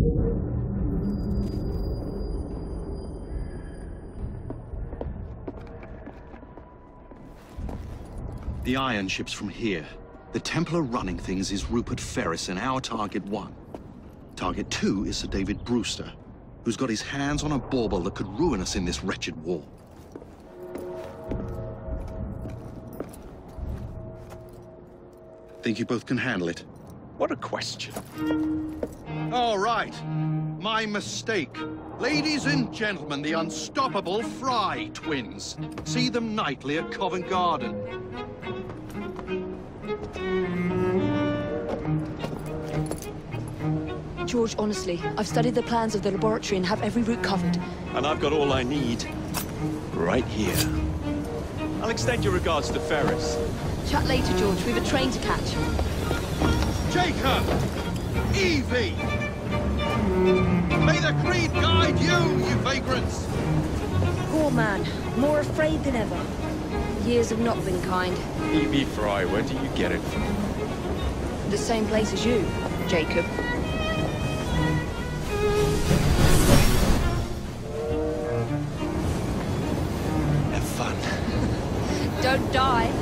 The iron ship's from here. The Templar running things is Rupert Ferris and our target 1. Target 2 is Sir David Brewster, who's got his hands on a bauble that could ruin us in this wretched war. Think you both can handle it? What a question. All right. My mistake. Ladies and gentlemen, the unstoppable Fry twins. See them nightly at Covent Garden. George, honestly, I've studied the plans of the laboratory and have every route covered. And I've got all I need right here. I'll extend your regards to Ferris. Chat later, George. We've a train to catch. Jacob! Evie! May the creed guide you, you vagrants! Poor man. More afraid than ever. Years have not been kind. Evie Fry, where do you get it from? The same place as you, Jacob. Have fun. Don't die.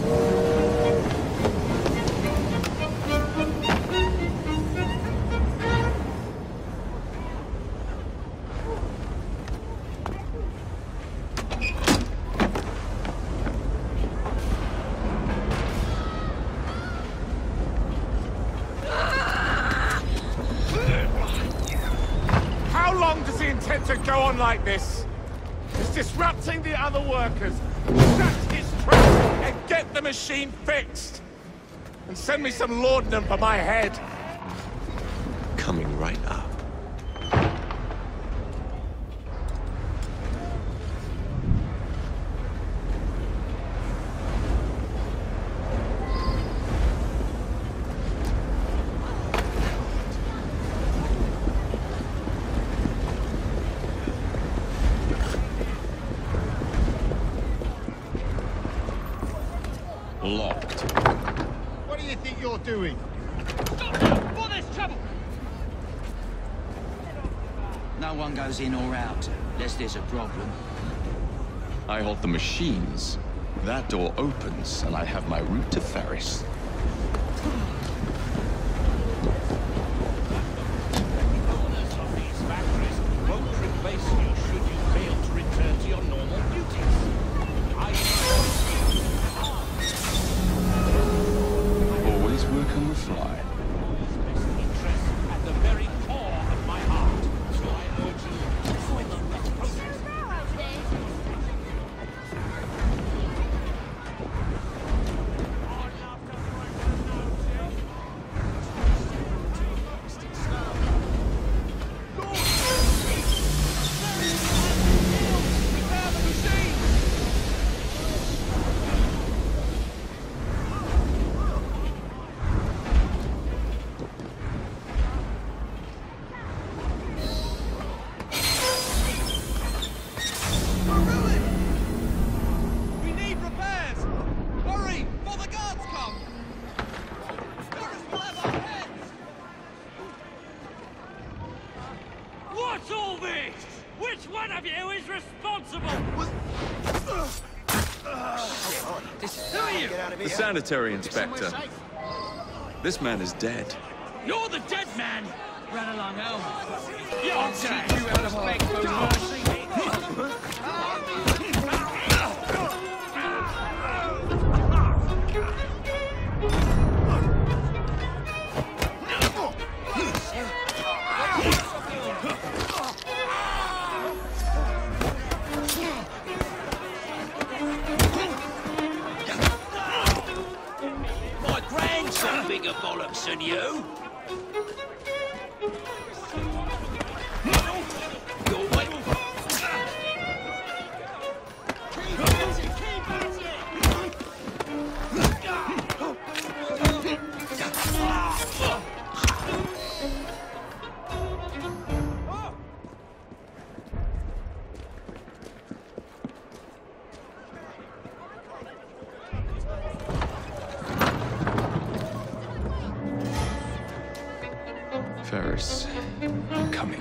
To go on like this. It's disrupting the other workers. Shut his trap and get the machine fixed. And send me some laudanum for my head. Coming right up. Locked. What do you think you're doing? Stop now, for this trouble! No one goes in or out, unless there's a problem. I hold the machines. That door opens, and I have my route to Ferris. Owners of these factories won't replace you should you fail to return to your normal duties. Always work on the fly. Interest at the very core of my heart. So I urge you to follow that process. What's all this? Which one of you is responsible? Who are you? The sanitary inspector. This man is dead. You're the dead man! Run along home. I'll teach you how to beg for mercy. My grandson bigger bollocks than you. Ferris. I'm coming.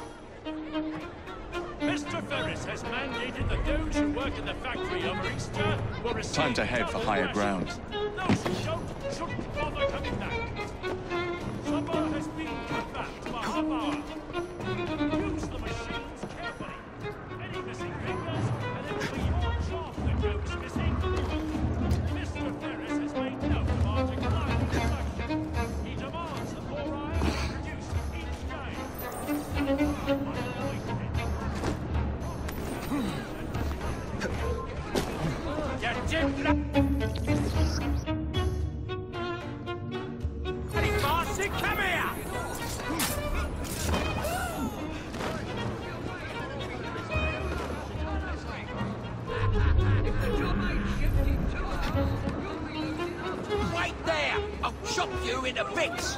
Mr. Ferris has mandated that those who work in the factory over Easter will receive... Time to head for higher ground. Those who don't shouldn't bother coming back. Supper has been cut back to a half hour. Use the machines carefully. Any missing fingers, and it will be your job that goes missing. Mr. Ferris has made note of our declining production. He demands that more iron is produced each day. Hey, Marcy, come here! Wait there! I'll chop you into bits!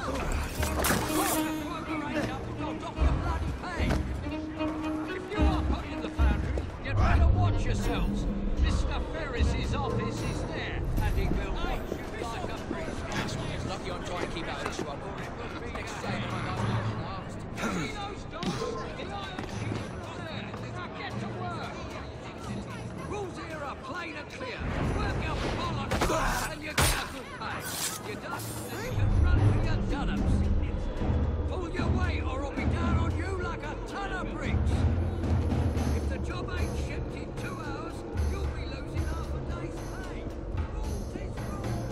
If you are put in the foundry, you'd better watch yourselves. Mr. Ferris's office is there, and he will watch you like a priest. Lucky I'm trying to keep out of this one. Next day, See those doors? The iron sheet there. Now get to work. Rules here are plain and clear. Work your bollocks, and you get a good pay. You're done, then you can run for your dunhams. Pull your weight, or I'll be down on you like a ton of bricks. If the job ain't shipped in 2 hours, you'll be losing half a day's pay. Rules is rules.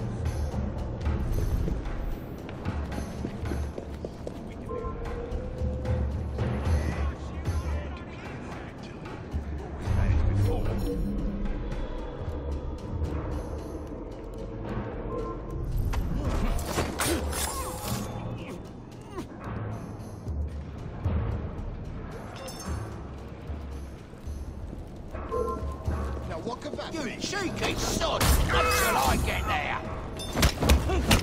Now, what could that you be? cheeky sod! Not till I get there!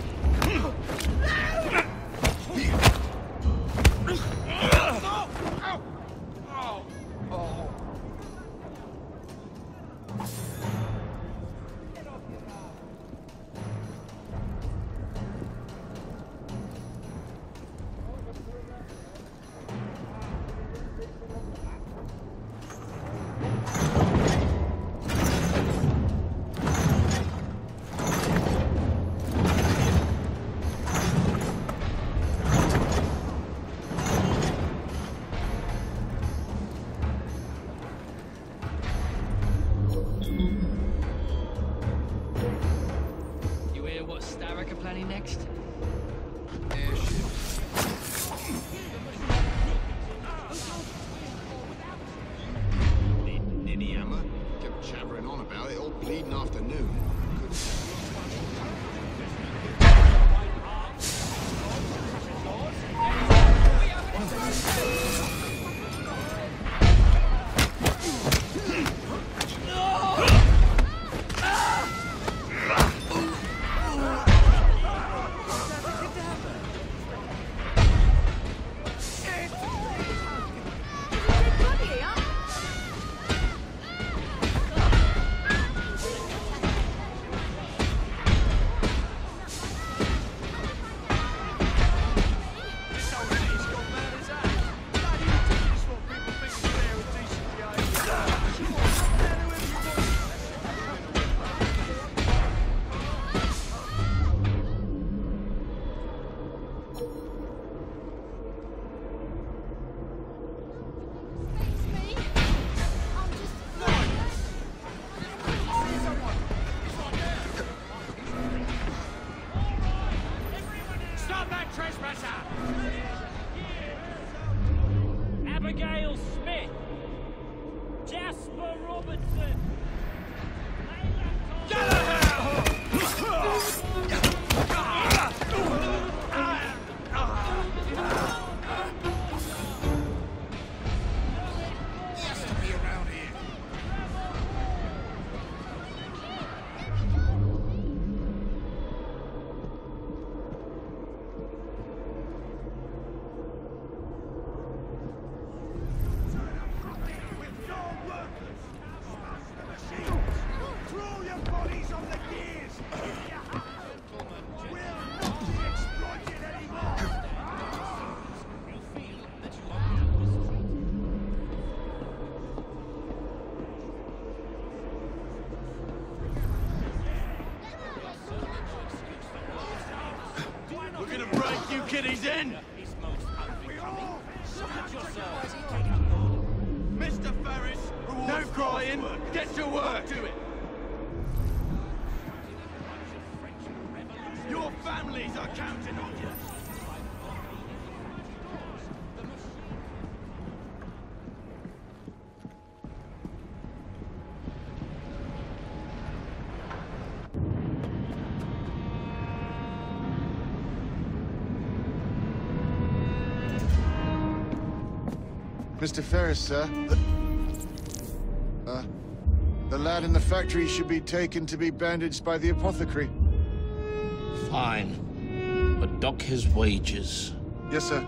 You hear what Starrick are planning next? Ninny hammer. Kept jabbering on about it all bleeding afternoon. Stop that trespasser! Abigail Smith! Jasper Robertson! He has to be around here. treason! Is most unbecoming. Suit yourselves. Mr. Ferris, no crying. Get to work. Do it. Your families are counting on you. Mr. Ferris, sir. The lad in the factory should be taken to be bandaged by the apothecary. Fine. But dock his wages. Yes, sir.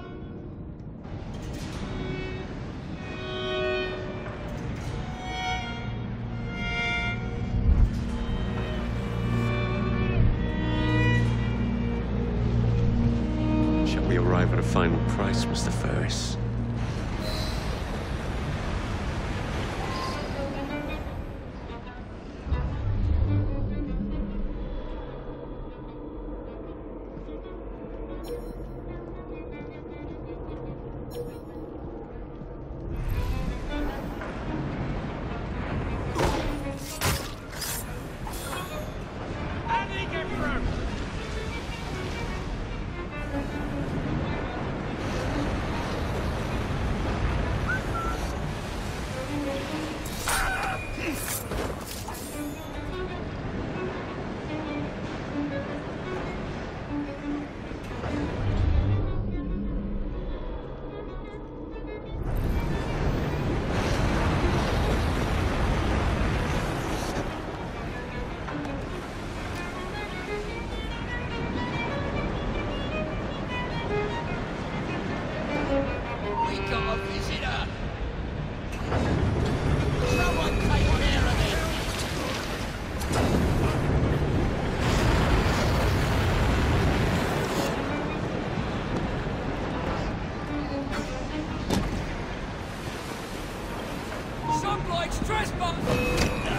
Shall we arrive at a final price, Mr. Ferris? Andy, get through. We got a visitor. Someone take care of him. Some bloke's trespass!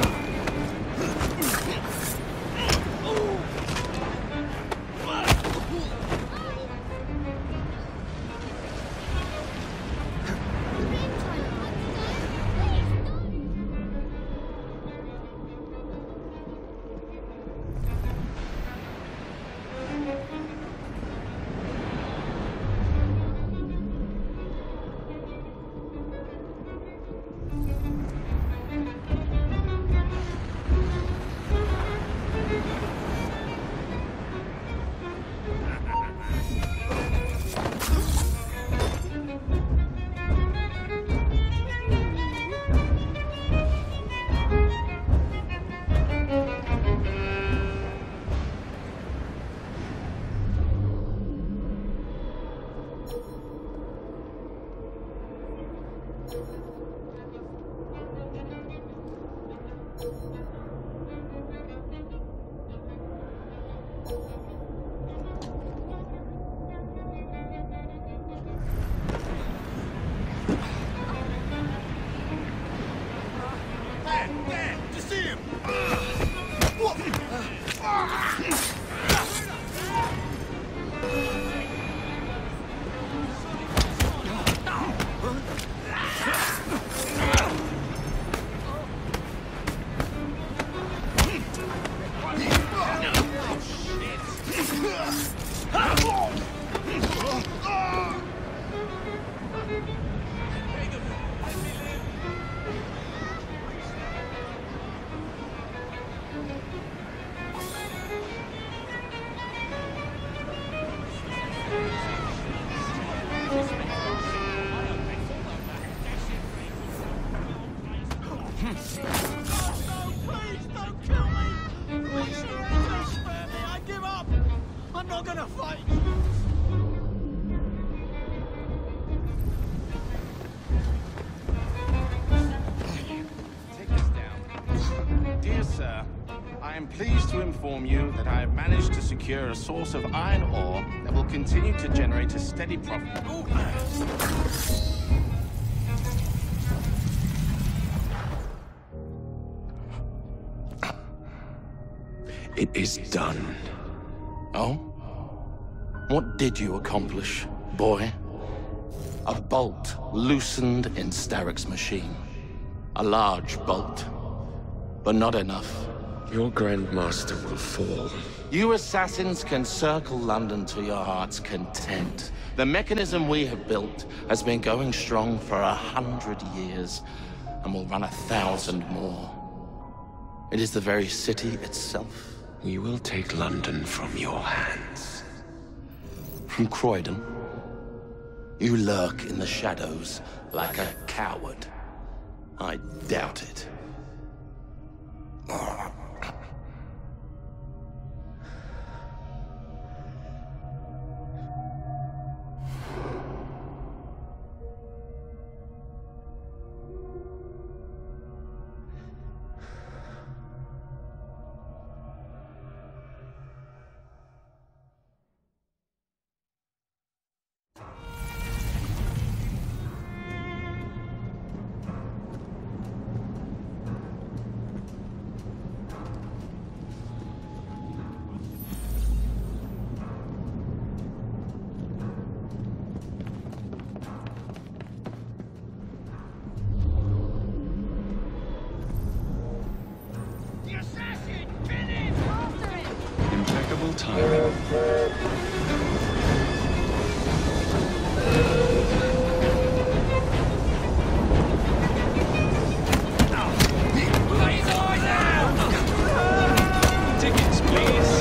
There! To see him! Please don't kill me! Please, just spare me! I give up! I'm not gonna fight! Take this down. Dear sir, I am pleased to inform you that I have managed to secure a source of iron ore that will continue to generate a steady profit. It is done. Oh? What did you accomplish, boy? A bolt loosened in Starrick's machine. A large bolt, but not enough. Your Grandmaster will fall. You assassins can circle London to your heart's content. The mechanism we have built has been going strong for 100 years, and will run 1,000 more. It is the very city itself. We will take London from your hands. From Croydon? You lurk in the shadows like a coward. I doubt it. Impeccable timing. Tickets, please.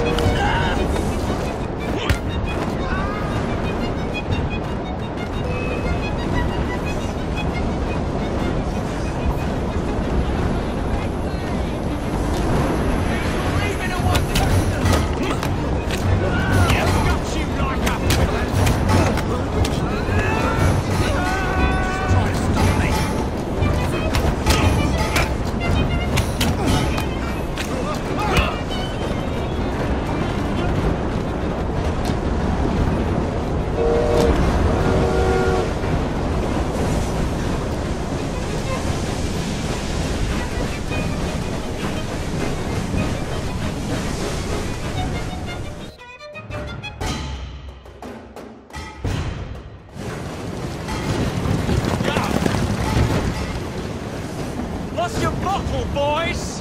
Lost your bottle, boys!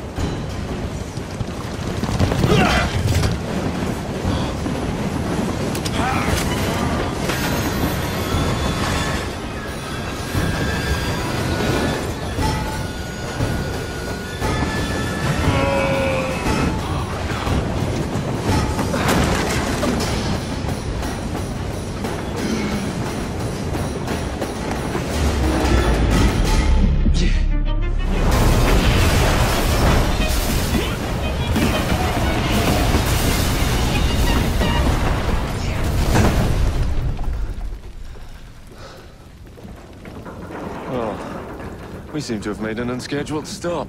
We seem to have made an unscheduled stop.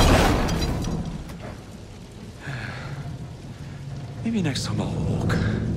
Maybe next time I'll walk.